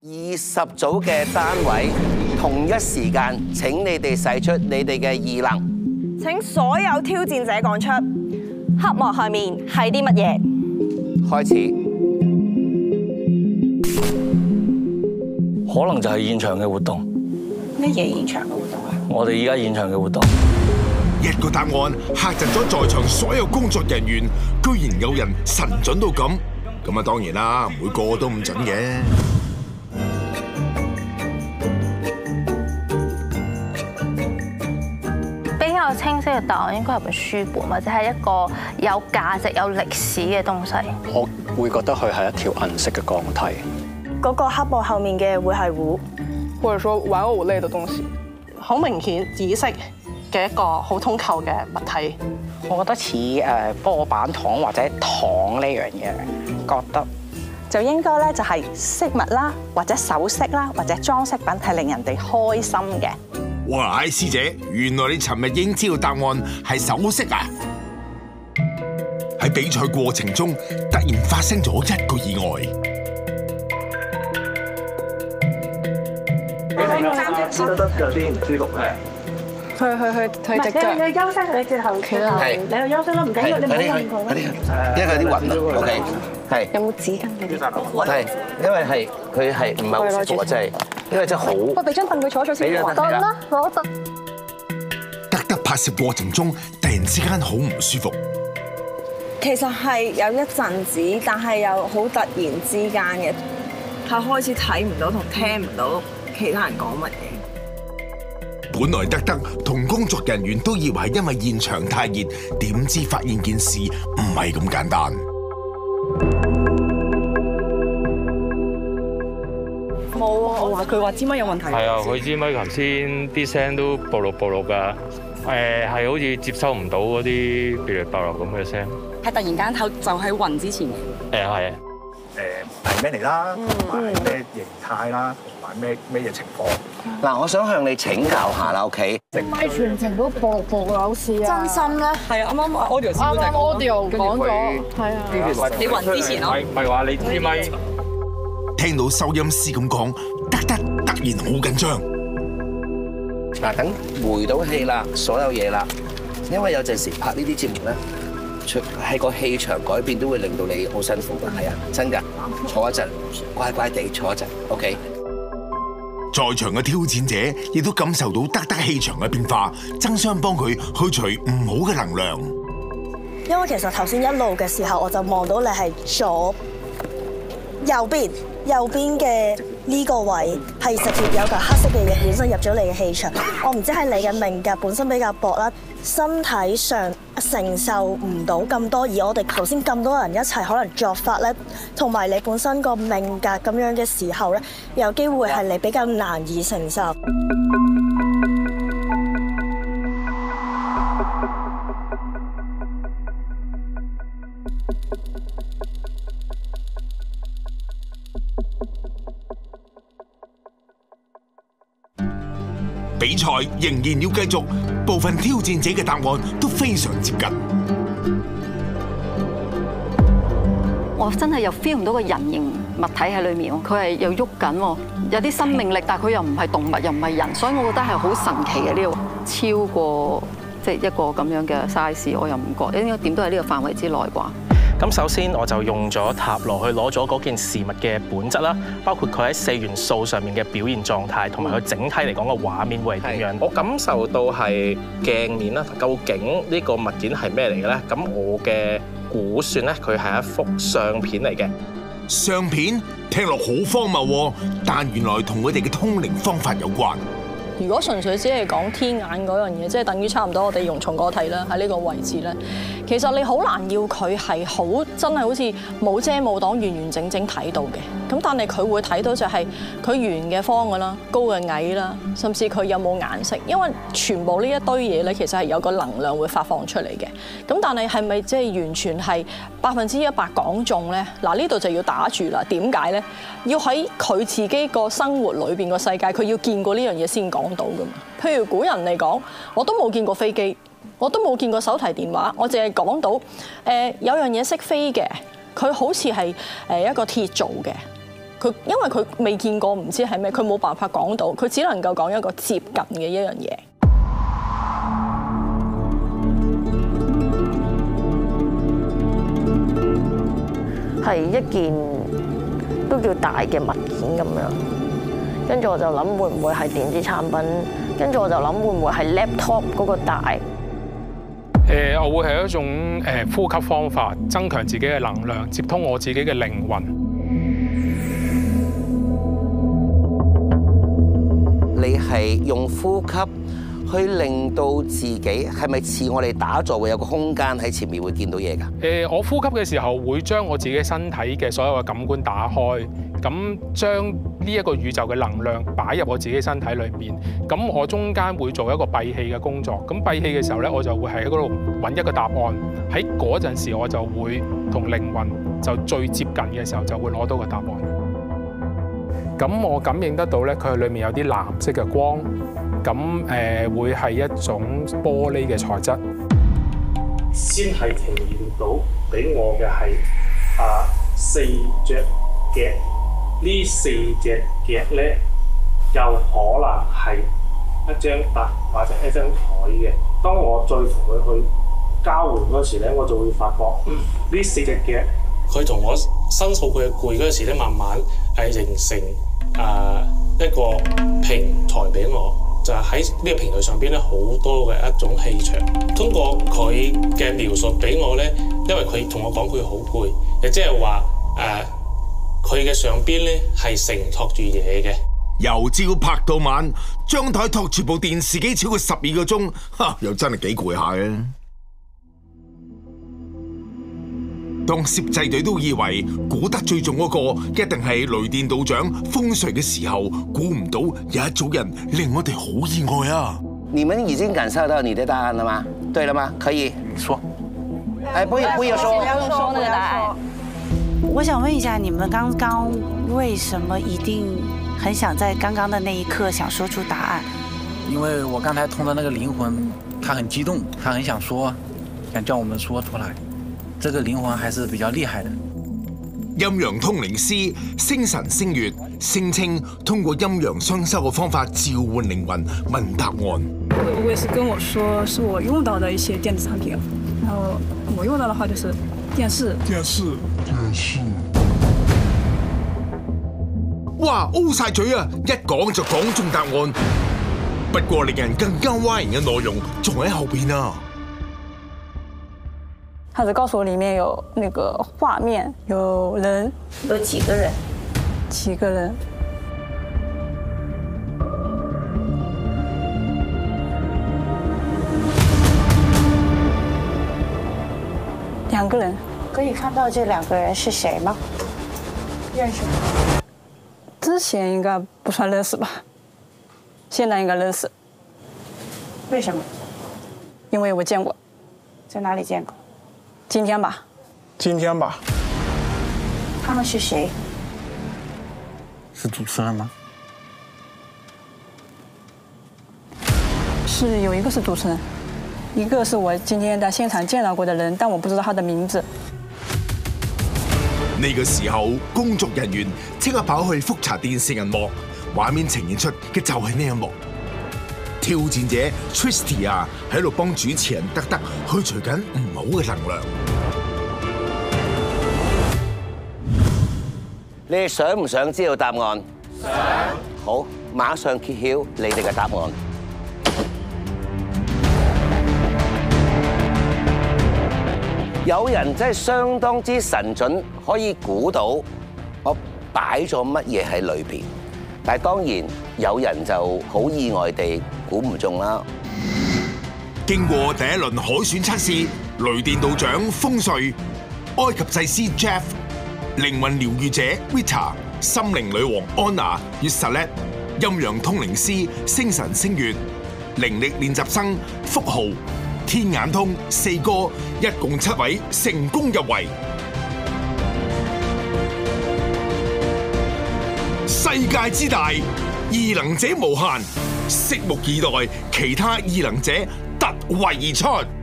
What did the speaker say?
20組嘅單位，同一時間請你哋使出你哋嘅異能。 請所有挑戰者講出黑幕下面係啲乜嘢？ 開始。 可能就係現場嘅活動。 乜嘢現場嘅活動啊？ 我哋依家現場嘅活動。 一個答案嚇窒咗在場所有工作人員，居然有人神準到咁。咁啊，當然啦，唔會個個都咁準嘅。 比較清晰嘅答案應該係本書本，或者係一個有價值、有歷史嘅東西。 我會覺得佢係一條銀色嘅鋼梯。 嗰個黑幕後面嘅會係壺， 或者說玩偶類嘅東西，好明顯紫色嘅一個好通透嘅物體。 我覺得似波板糖或者糖呢樣嘢，覺得就應該咧就係飾物啦，或者首飾啦，或者裝飾品係令人哋開心嘅。 哇，師姐，原來你尋日已經知道答案係首飾啊！喺比賽過程中，突然發生咗一個意外。 覺得有啲唔舒服咧。 去隻腳。 你休息，你直頭企啦。你去休息啦，唔緊要，你唔好咁痛。 因為有啲暈啊，OK， 係。 有冇紙巾俾你？ 係，因為係佢係唔係好舒服啊，真係，因為真係好。 我俾張凳佢坐咗先。得啦，攞凳。 德德拍攝過程中，突然之間好唔舒服。 其實係有一陣子，但係又好突然之間嘅，係開始睇唔到同聽唔到其他人講乜嘢。 本來德德同工作人員都以為係因為現場太熱，點知發現件事唔係咁簡單。 冇啊！我話佢話支咪有問題。 係啊，佢支咪頭先啲聲都暴露㗎。係好似接收唔到嗰啲噼里啪啦咁嘅聲。 係突然間就喺暈之前。 係。 係咩嚟啦？同埋咩形態啦？同埋咩嘢情況？ 嗱，我想向你請教下啦，OK？ 咪全程都播有事啊！ 真心咧， 係啊，啱啱 audio 講咗，係啊。你暈之前咯。 咪話你支咪。 聽到收音師咁講，德德突然好緊張。 嗱，等回到氣啦，所有嘢啦，因為有陣時拍呢啲節目咧，係個氣場改變都會令到你好辛苦㗎，係啊，真㗎。坐一陣，乖乖地坐一陣 ，OK。 在場嘅挑戰者亦都感受到德德氣場嘅變化，爭相幫佢去除唔好嘅能量。 因為其實頭先一路嘅時候，我就望到你係右邊嘅呢個位係直接有嚿黑色嘅嘢本身入咗你嘅氣場。我唔知係你嘅命格本身比較薄啦，身體上承受唔到咁多，而我哋頭先咁多人一齊可能作法咧，同埋你本身個命格咁樣嘅時候咧，有機會係你比較難以承受。 比賽仍然要繼續，部分挑戰者嘅答案都非常接近。 我真係又 feel 唔到個人形物體喺裏面喎，佢係又喐緊，有啲生命力，但係佢又唔係動物，又唔係人，所以我覺得係好神奇嘅呢個，超過即係一個咁樣嘅 size， 我又唔覺應該點都喺呢個範圍之內啩。 咁首先我就用咗塔羅去攞咗嗰件事物嘅本質啦，包括佢喺4元素上面嘅表現狀態，同埋佢整體嚟講嘅畫面會係點樣。我感受到係鏡面啦，究竟呢個物件係咩嚟嘅咧？咁我嘅估算咧，佢係一幅相片嚟嘅。 相片聽落好荒謬喎，但原來同佢哋嘅通靈方法有關。 如果純粹只係講天眼嗰樣嘢，即係等於差唔多我哋用松果體啦，喺呢個位置咧，其實你好難要佢係好真係好似冇遮冇擋完完整整睇到嘅。咁但係佢會睇到就係佢圓嘅方嘅啦，高嘅矮啦，甚至佢有冇顏色，因為全部呢一堆嘢咧，其實係有個能量會發放出嚟嘅。咁但係係咪即係完全係100%講中咧？嗱，呢度就要打住啦。點解咧？要喺佢自己個生活裏邊個世界，佢要見過呢樣嘢先講到噶嘛。譬如古人嚟講，我都冇見過飛機，我都冇見過手提電話，我淨係講到有樣嘢識飛嘅，佢好似係一個鐵做嘅， 因為佢未見過，唔知係咩，佢冇辦法講到，佢只能夠講一個接近嘅一樣嘢。 係一件都叫大嘅物件咁樣，跟住我就諗會唔會係電子產品，跟住我就諗會唔會係 laptop 嗰個大。 我會係一種呼吸方法，增強自己嘅能量，接通我自己嘅靈魂。 你係用呼吸去令到自己係咪似我哋打坐會有個空間喺前面會見到嘢㗎？ 我呼吸嘅時候會將我自己身體嘅所有嘅感官打開，咁將呢一個宇宙嘅能量擺入我自己身體裏面。咁我中間會做一個閉氣嘅工作。咁閉氣嘅時候咧，我就會喺嗰度揾一個答案。喺嗰陣時，我就會同靈魂就最接近嘅時候，就會攞到個答案。咁我感應得到咧，佢裏面有啲藍色嘅光。咁會係一種玻璃嘅材質， 先係呈現到俾我嘅係4隻腳，呢4隻腳咧又可能係一張凳或者一張台嘅。當我再同佢去交換嗰時咧，我就會發覺呢4隻腳，佢同我申訴佢嘅攰嗰時咧，慢慢係形成一個平台俾我。就喺呢個平台上邊咧，好多嘅一種氣場。通過佢嘅描述俾我咧，因為佢同我講佢好攰，亦即係話佢嘅上邊咧係承托住嘢嘅。 由朝拍到晚，張台托住部電視機超過12個鐘，又真係幾攰下嘅。當攝製隊都以為估得最重嗰個一定係雷電道長風水嘅時候，估唔到有一組人令我哋好意外啊！ 你們已經感受到你的答案了嗎？對了嗎？可以說。不要說那個答案。我想問一下，你們剛剛為什麼一定很想在剛剛的那一刻想說出答案？ 因為我剛才通的那個靈魂，他很激動，他很想說，想叫我們說出來。這個靈魂還是比較厲害的。 陰陽通靈師星神星月聲稱通過陰陽雙修嘅方法召喚靈魂問答案。 我也是跟我說是我用到的一些電子產品，然後我用到的話就是電視。 哇！O 晒嘴啊！一講就講中答案。不過令人更加嘩然嘅內容仲喺後邊啊！ 他只告訴我裡面有那個畫面，有人， 有幾個人 ？7個人。2個人。 可以看到這2個人是誰嗎？認識嗎？ 之前應該不算認識吧，現在應該認識。 為什麼？ 因為我見過。 在哪裡見過？ 今天吧。 今天吧。 他們是誰？ 是主持人嗎？ 是有一個是主持人，一個是我今天在現場見到過的人，但我不知道他的名字。 呢個時候，工作人員即刻跑去複查電視銀幕，畫面呈現出嘅就係呢一幕。挑戰者 Tristia 喺度幫主持人德德去除緊唔好嘅能量。 你哋想唔想知道答案？想。好，馬上揭曉你哋嘅答案。有人真係相當之神準，可以估到我擺咗乜嘢喺裏邊。但係當然有人就好意外地估唔中啦。 經過第一輪海選測試，雷電道長風水、埃及祭司 Jeff、靈魂療癒者 Rita、心靈女王 Anna 與 Salette、陰陽通靈師星神星月、靈力練習生福豪、天眼通4哥，一共7位成功入圍。世界之大，異能者無限，拭目以待其他異能者突圍而出。